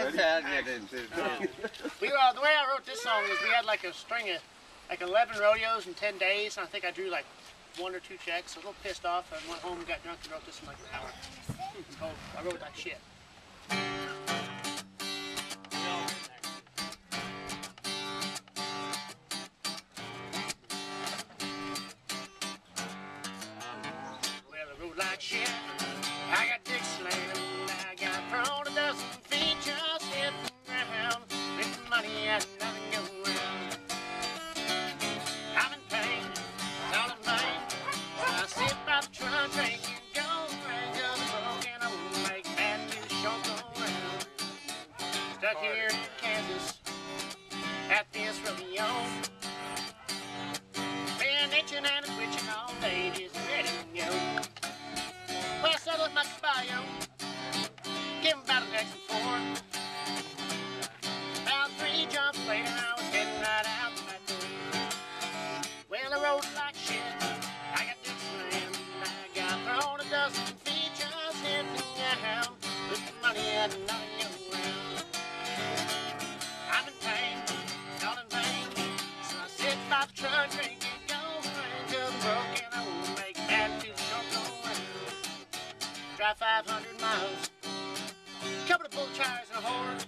Yeah, I get into it. The way I wrote this song was we had like a string of like 11 rodeos in 10 days, and I think I drew like 1 or 2 checks. So I was a little pissed off. I went home and got drunk and wrote this in like an hour. So I wrote like shit. Well, I wrote like shit. I got dick slammed. I got thrown a dozen feet just hit the ground. With money and nothing go around. I'm in pain, it's all in vain. I sit by the truck, drinking gold, range of the broken, I won't make bad news show go round. Stuck here in Kansas at this rodeo. Been itching and a twitching all day, just ready to go. Well, I settled my caballo, give him about a next and 4. About 3 jumps later, I was heading right out the back door. Well, I rode like shit, I got dick slammed, I got thrown a dozen feet, just hit the ground, with the money and nothing go around. I'm in pain, all in vain, so I sit by the truck, drinking gold, range of the broken, I won't make bad to the short go around. Drive 500 miles, couple of bull tires and a whore.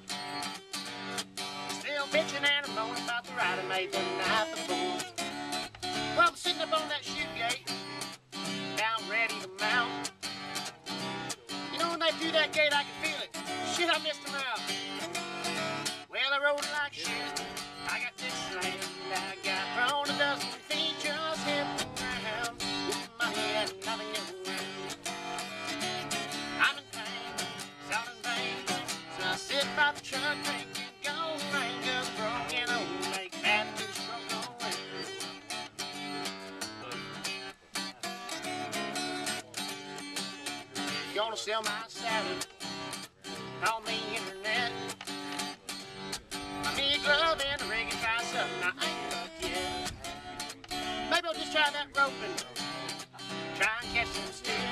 Still bitching and a moaning about the ride I made the night before. Well, I'm sitting up on that chute gate, now I'm ready to mount. You know when they do that gate, I can feel it. Shit, I missed them out. Well, I rode like shit, I got dick slammed, I got thrown a dozen feet, just hit the ground, with the money and nothing around. I'm in pain, it's all in vain, so I sit by the truck, drinking gold, range of the broken, I won't make bad news show go round. Gonna sell my salad on the internet. Buy me a glove and a rig and try something I ain't fucked yet. Maybe I'll just try that roping, try and catch some stew.